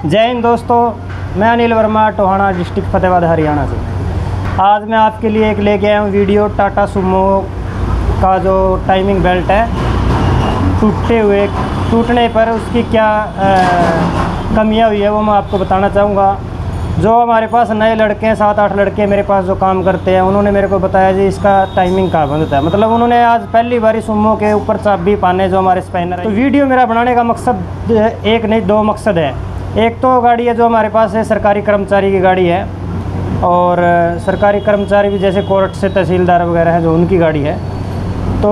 जय हिंद दोस्तों, मैं अनिल वर्मा, टोहाना डिस्ट्रिक्ट फतेहाबाद हरियाणा से। आज मैं आपके लिए एक लेके आया हूँ वीडियो। टाटा सुमो का जो टाइमिंग बेल्ट है, टूटने पर उसकी क्या कमियाँ हुई है वो मैं आपको बताना चाहूँगा। जो हमारे पास नए लड़के हैं, 7-8 लड़के मेरे पास जो काम करते हैं, उन्होंने मेरे को बताया जी इसका टाइमिंग कहाँ बंद होता है। मतलब उन्होंने आज पहली बारी सुमो के ऊपर चाबी पाने जो हमारे स्पैनर है। तो वीडियो मेरा बनाने का मकसद एक नहीं 2 मकसद है। एक तो गाड़ी है जो हमारे पास है, सरकारी कर्मचारी की गाड़ी है, और सरकारी कर्मचारी भी जैसे कोर्ट से तहसीलदार वगैरह हैं जो उनकी गाड़ी है। तो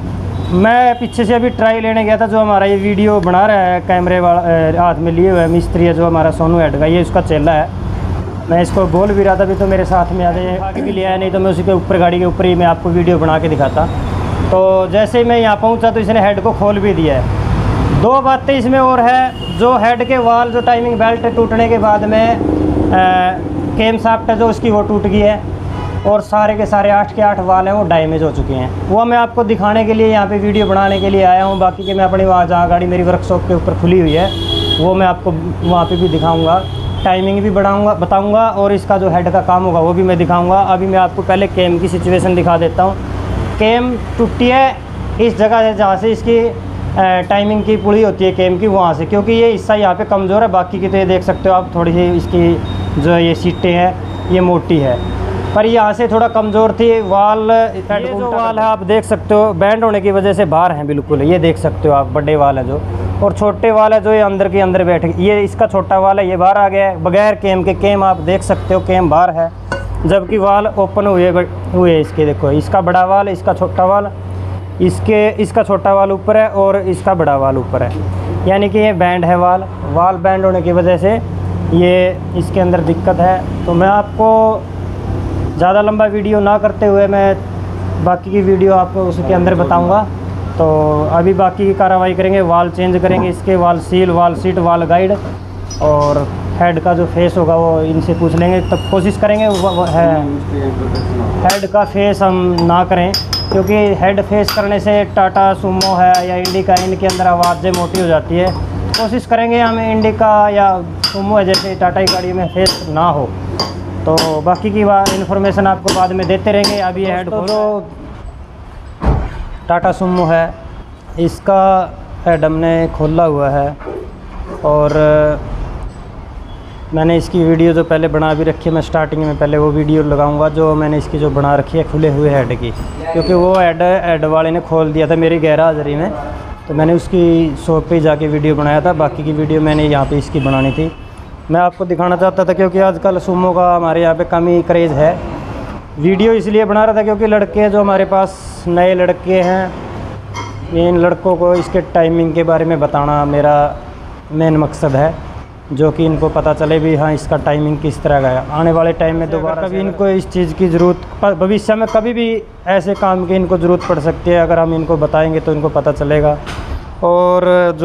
मैं पीछे से अभी ट्राई लेने गया था। जो हमारा ये वीडियो बना रहा है कैमरे वाला हाथ में लिए हुए मिस्त्री है, जो हमारा सोनू हेड का, ये उसका चेला है। मैं इसको बोल भी रहा था भी तो मेरे साथ में आ जाए, आगे भी ले आया, नहीं तो मैं उसी के ऊपर गाड़ी के ऊपर ही मैं आपको वीडियो बना के दिखाता। तो जैसे ही मैं यहाँ पहुँचा तो इसने हेड को खोल भी दिया है। 2 बातें इसमें और है। जो हेड के वाल, जो टाइमिंग बेल्ट टूटने के बाद में केम शाफ्ट है जो उसकी वो टूट गई है, और सारे के सारे 8 के 8 वाल हैं वो डैमेज हो चुके हैं। वो मैं आपको दिखाने के लिए यहाँ पे वीडियो बनाने के लिए आया हूँ। बाकी के मैं अपनी वहाँ जहाँ गाड़ी मेरी वर्कशॉप के ऊपर खुली हुई है वो मैं आपको वहाँ पे भी दिखाऊंगा, टाइमिंग भी बताऊंगा, और इसका जो हेड का काम होगा वो भी मैं दिखाऊंगा। अभी मैं आपको पहले केम की सिचुएशन दिखा देता हूँ। केम टूटी है इस जगह से जहाँ से इसकी टाइमिंग की पुली होती है केम की, वहाँ से, क्योंकि ये हिस्सा यहाँ पे कमज़ोर है। बाकी की तो ये देख सकते हो आप, थोड़ी सी इसकी जो ये सीटें हैं ये मोटी है, पर यहाँ से थोड़ा कमज़ोर थी। वाल, ये जो वाल है आप देख सकते हो बैंड होने की वजह से बाहर हैं बिल्कुल, ये देख सकते हो आप। बड़े वाल हैं जो, और छोटे वाल है जो ये अंदर के अंदर बैठ गए। ये इसका छोटा वाल है, ये बाहर आ गया है बगैर केम के। केम आप देख सकते हो केम बाहर है, जबकि वाल ओपन हुए इसके। देखो, इसका बड़ा वाल, इसका छोटा वाल, इसका छोटा वाल ऊपर है और इसका बड़ा वाल ऊपर है, यानी कि ये बैंड है वाल बैंड होने की वजह से ये इसके अंदर दिक्कत है। तो मैं आपको ज़्यादा लंबा वीडियो ना करते हुए मैं बाकी की वीडियो आपको उसके अंदर बताऊंगा। तो अभी बाकी की कार्रवाई करेंगे, वाल चेंज करेंगे इसके, वाल सील, वाल सीट, वाल गाइड, और हेड का जो फेस होगा वो इनसे पूछ लेंगे। तब कोशिश करेंगे हेड का फेस हम ना करें, क्योंकि हेड फेस करने से टाटा सुमो है या इंडिका, इनके अंदर आवाज़ें मोटी हो जाती है। कोशिश करेंगे हम इंडिका या सुमो है जैसे टाटा की गाड़ी में फेस ना हो। तो बाकी की इन्फॉर्मेशन आपको बाद में देते रहेंगे। अभी हेड खोलो, टाटा सुमो है, इसका हेड हमने खोला हुआ है, और मैंने इसकी वीडियो जो पहले बना भी रखी है, मैं स्टार्टिंग में पहले वो वीडियो लगाऊंगा जो मैंने इसकी जो बना रखी है खुले हुए हेड की, क्योंकि वो हेड वाले ने खोल दिया था मेरी गैर हाज़िरी में। तो मैंने उसकी शॉप पे जाके वीडियो बनाया था। बाकी की वीडियो मैंने यहाँ पे इसकी बनानी थी, मैं आपको दिखाना चाहता था, क्योंकि आजकल सुमो का हमारे यहाँ पे कम ही क्रेज़ है। वीडियो इसलिए बना रहा था क्योंकि लड़के जो हमारे पास नए लड़के हैं, इन लड़कों को इसके टाइमिंग के बारे में बताना मेरा मेन मकसद है, जो कि इनको पता चले भी हाँ इसका टाइमिंग किस तरह का है। आने वाले टाइम में दोबारा कभी इनको इस चीज़ की ज़रूरत, भविष्य में कभी भी ऐसे काम की इनको ज़रूरत पड़ सकती है। अगर हम इनको बताएंगे तो इनको पता चलेगा, और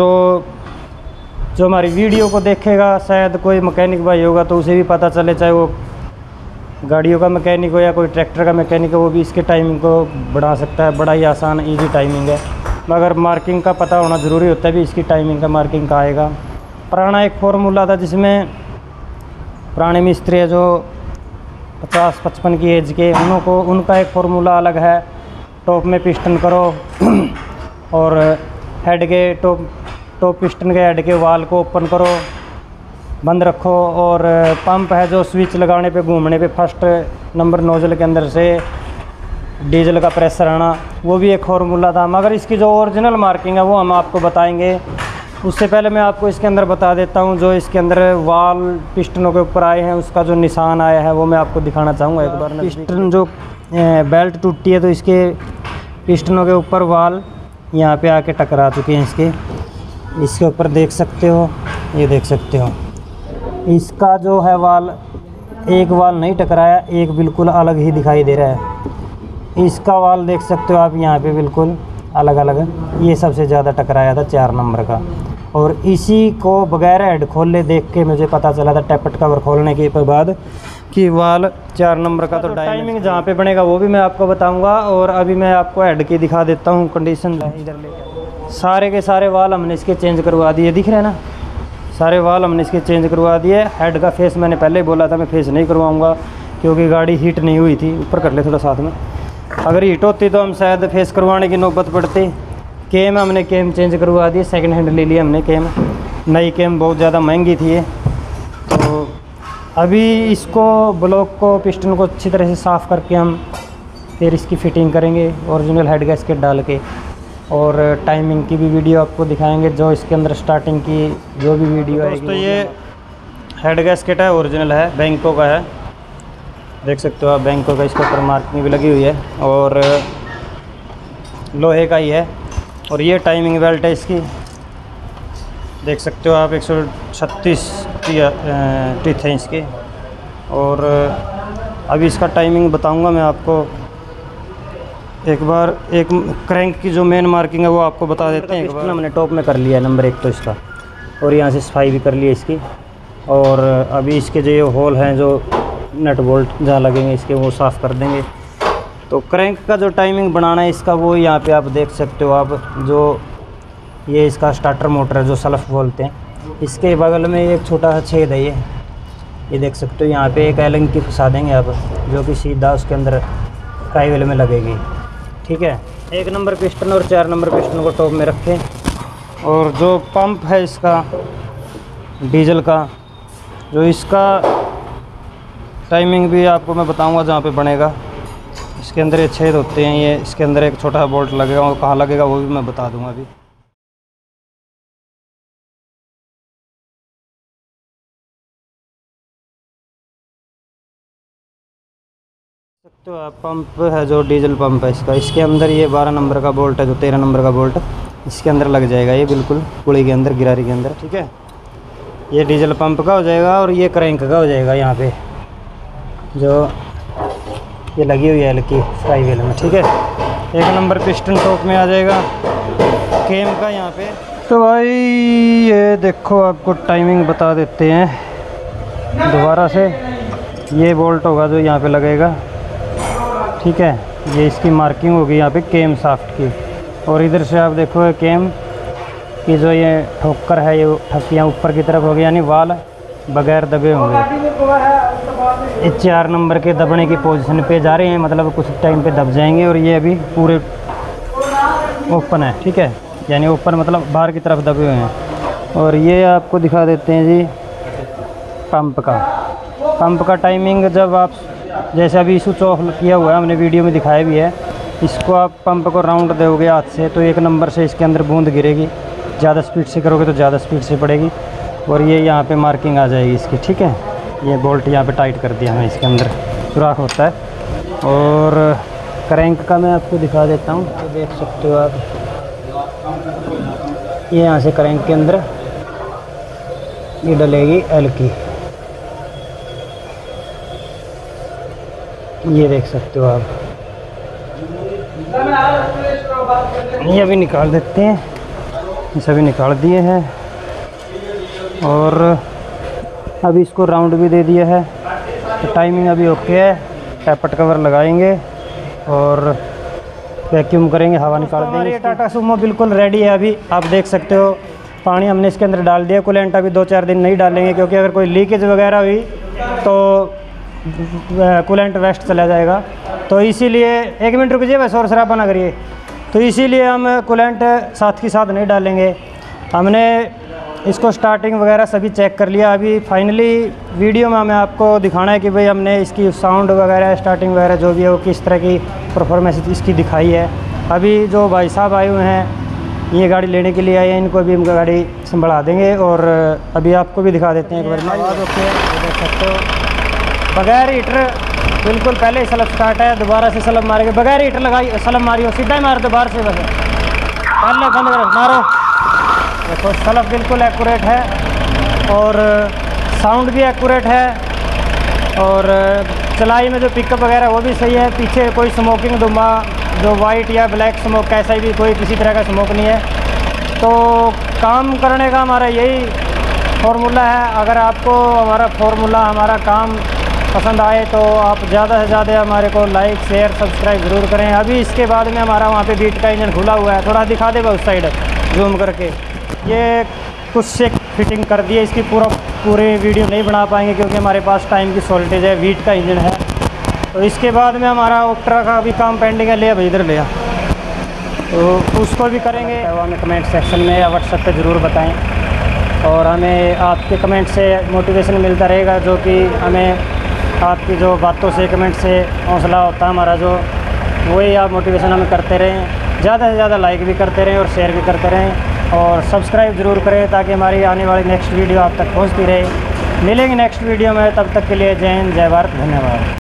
जो हमारी वीडियो को देखेगा, शायद कोई मैकेनिक भाई होगा तो उसे भी पता चले, चाहे वो गाड़ियों का मैकेनिक हो या कोई ट्रैक्टर का मैकेनिक हो, वो भी इसके टाइमिंग को बढ़ा सकता है। बड़ा ही आसान ईजी टाइमिंग है, मगर मार्किंग का पता होना ज़रूरी होता है भी इसकी टाइमिंग का, मार्किंग का आएगा। पुराना एक फार्मूला था जिसमें पुराने मिस्त्री है जो 50-55 की एज के, उनका एक फार्मूला अलग है। टॉप में पिस्टन करो और हेड के टॉप पिस्टन के हेड के वाल को ओपन करो, बंद रखो, और पंप है जो स्विच लगाने पे, घूमने पे फर्स्ट नंबर नोजल के अंदर से डीजल का प्रेशर आना, वो भी एक फार्मूला था। मगर इसकी जो ओरिजिनल मार्किंग है वो हम आपको बताएंगे। उससे पहले मैं आपको इसके अंदर बता देता हूँ, जो इसके अंदर वाल पिस्टनों के ऊपर आए हैं उसका जो निशान आया है वो मैं आपको दिखाना चाहूँगा एक बार। पिस्टन जो बेल्ट टूटी है तो इसके पिस्टनों के ऊपर वाल यहाँ पे आके टकरा चुके हैं। इसके ऊपर देख सकते हो, ये देख सकते हो, इसका जो है वाल, एक वाल नहीं टकराया, एक बिल्कुल अलग ही दिखाई दे रहा है। इसका वाल देख सकते हो आप, यहाँ पे बिल्कुल अलग अलग, ये सबसे ज़्यादा टकराया था 4 नंबर का। और इसी को बगैर हेड खोले देख के मुझे पता चला था टैपट कवर खोलने के बाद कि वाल 4 नंबर का। तो टाइमिंग जहाँ पे बनेगा वो भी मैं आपको बताऊंगा, और अभी मैं आपको हेड की दिखा देता हूँ कंडीशन। इधर ले सारे के सारे वाल हमने इसके चेंज करवा दिए, दिख रहे हैं ना, सारे वाल हमने इसके चेंज करवा दिए। हेड का फेस मैंने पहले ही बोला था मैं फेस नहीं करवाऊँगा क्योंकि गाड़ी हीट नहीं हुई थी। ऊपर कर ले थोड़ा साथ में, अगर हीट होती तो हम शायद फेस करवाने की नौबत पड़ती। केम हमने केम चेंज करवा दी, सेकंड हैंड ले लिया हमने केम। नई केम बहुत ज़्यादा महंगी थी ये। तो अभी इसको ब्लॉक को पिस्टन को अच्छी तरह से साफ़ करके हम फिर इसकी फ़िटिंग करेंगे ओरिजिनल हेड गैस्केट डाल के, और टाइमिंग की भी वीडियो आपको दिखाएंगे जो इसके अंदर स्टार्टिंग की जो भी वीडियो आएगी। तो ये हेड गैस्केट है, ओरिजिनल है, बैंको का है, देख सकते हो आप। बैंको का इसके ऊपर मार्किंग भी लगी हुई है और लोहे का ही है। और ये टाइमिंग बेल्ट है इसकी, देख सकते हो आप। 136 टीथ हैं इसके। और अभी इसका टाइमिंग बताऊंगा मैं आपको। एक बार एक क्रैंक की जो मेन मार्किंग है वो आपको बता देते हैं। एक बार हमने टॉप में कर लिया है नंबर 1 तो इसका, और यहाँ से सफाई भी कर ली है इसकी। और अभी इसके जो ये होल हैं जो नट बोल्ट जहाँ लगेंगे इसके वो साफ़ कर देंगे। तो क्रैंक का जो टाइमिंग बनाना है इसका वो यहाँ पे आप देख सकते हो आप। जो ये इसका स्टार्टर मोटर है जो सल्फ बोलते हैं, इसके बगल में एक छोटा सा छेद है ये देख सकते हो। यहाँ पे एक एलन की फंसा देंगे आप जो कि सीधा उसके अंदर फ्राईवेल में लगेगी, ठीक है। 1 नंबर पिस्टन और 4 नंबर पिस्टन को टॉप में रखें। और जो पंप है इसका डीजल का, जो इसका टाइमिंग भी आपको मैं बताऊंगा जहाँ पे बनेगा। इसके अंदर ये छेद होते हैं, ये इसके अंदर एक छोटा बोल्ट लगेगा, और कहाँ लगेगा वो भी मैं बता दूंगा अभी। सकते हो आप, पंप है जो डीजल पंप है इसका, इसके अंदर ये 12 नंबर का बोल्ट है, जो 13 नंबर का बोल्ट इसके अंदर लग जाएगा, ये बिल्कुल पुड़ी के अंदर, गिरारी के अंदर, ठीक है। ये डीजल पंप का हो जाएगा और ये क्रैंक का हो जाएगा। यहाँ पे जो ये लगी हुई है हल्की फ्राईवेल में, ठीक है। 1 नंबर पिस्टन टॉप में आ जाएगा केम का यहाँ पे। तो भाई ये देखो आपको टाइमिंग बता देते हैं दोबारा से। ये बोल्ट होगा जो यहाँ पे लगेगा, ठीक है। ये इसकी मार्किंग होगी यहाँ पे केम साफ्ट की। और इधर से आप देखो केम की जो ये ठोकर है, ये ठक्कियाँ ऊपर की तरफ होगी, यानी वाल बगैर दबे होंगे। ये 4 नंबर के दबने की पोजीशन पे जा रहे हैं, मतलब कुछ टाइम पे दब जाएंगे। और ये अभी पूरे ओपन है, ठीक है, यानी ओपन मतलब बाहर की तरफ दबे हुए हैं। और ये आपको दिखा देते हैं जी पंप का टाइमिंग। जब आप जैसे अभी स्विच ऑफ किया हुआ है, हमने वीडियो में दिखाया भी है, इसको आप पंप को राउंड दोगे हाथ से तो 1 नंबर से इसके अंदर बूंद गिरेगी। ज़्यादा स्पीड से करोगे तो ज़्यादा स्पीड से पड़ेगी। और ये यहाँ पे मार्किंग आ जाएगी इसकी, ठीक है। ये बोल्ट यहाँ पे टाइट कर दिया हमें, इसके अंदर सुराख होता है। और क्रैंक का मैं आपको दिखा देता हूँ, तो देख सकते हो आप। ये यहाँ से क्रैंक के अंदर ये डलेगी एल की, ये देख सकते हो आप। ये अभी निकाल देते हैं, ये सभी निकाल दिए हैं। और अभी इसको राउंड भी दे दिया है। तो टाइमिंग अभी ओके है। टैपट कवर लगाएंगे और वैक्यूम करेंगे, हवा निकाल देंगे। ये टाटा सुमो बिल्कुल रेडी है। अभी आप देख सकते हो पानी हमने इसके अंदर डाल दिया। कूलेंट अभी 2-4 दिन नहीं डालेंगे क्योंकि अगर कोई लीकेज वगैरह हुई तो कूलेंट वेस्ट चला जाएगा। तो इसीलिए 1 मिनट रुकिए, बस और शराबा ना करिए। तो इसीलिए हम कूलेंट साथ के साथ नहीं डालेंगे। हमने इसको स्टार्टिंग वगैरह सभी चेक कर लिया। अभी फाइनली वीडियो में हमें आपको दिखाना है कि भाई हमने इसकी साउंड वगैरह स्टार्टिंग वगैरह जो भी है वो किस तरह की परफॉर्मेंस इसकी दिखाई है। अभी जो भाई साहब आए हुए हैं ये गाड़ी लेने के लिए आए हैं, इनको भी हम गाड़ी संभाला देंगे। और अभी आपको भी दिखा देते हैं एक बार। आवाज़ ओके देख सकते हो, बगैर हीटर बिल्कुल। पहले ही स्लप स्टार्ट है, दोबारा से स्लप मारेंगे। बगैर हीटर लगाई स्लप मारी हो, सीधा ही मार दो बाहर से, बस पहले बंद करो, मारो। देखो स्लप बिल्कुल एक्यूरेट है और साउंड भी एक्यूरेट है। और चलाई में जो पिकअप वगैरह वो भी सही है। पीछे कोई स्मोकिंग धुआं जो वाइट या ब्लैक स्मोक कैसा भी कोई किसी तरह का स्मोक नहीं है। तो काम करने का हमारा यही फार्मूला है। अगर आपको हमारा फार्मूला, हमारा काम पसंद आए तो आप ज़्यादा से ज़्यादा हमारे को लाइक शेयर सब्सक्राइब ज़रूर करें। अभी इसके बाद में हमारा वहाँ पे बीट का इंजन खुला हुआ है, थोड़ा दिखा देगा उस साइड जूम करके। ये कुछ से फिटिंग कर दी है। इसकी पूरी वीडियो नहीं बना पाएंगे क्योंकि हमारे पास टाइम की शॉर्टेज है। वीट का इंजन है। तो इसके बाद में हमारा ऑक्ट्रा का भी काम पेंडिंग है। ले भाई इधर ले आ, तो उसको भी करेंगे। वो हमें कमेंट सेक्शन में या व्हाट्सएप पे ज़रूर बताएं, और हमें आपके कमेंट से मोटिवेशन मिलता रहेगा, जो कि हमें आपकी जो बातों से, कमेंट से हौसला होता है हमारा, जो वही आप मोटिवेशन हमें करते रहें। ज़्यादा से ज़्यादा लाइक भी करते रहें और शेयर भी करते रहें, और सब्सक्राइब ज़रूर करें ताकि हमारी आने वाली नेक्स्ट वीडियो आप तक पहुंचती रहे। मिलेंगे नेक्स्ट वीडियो में, तब तक के लिए जय हिंद, जय भारत, धन्यवाद।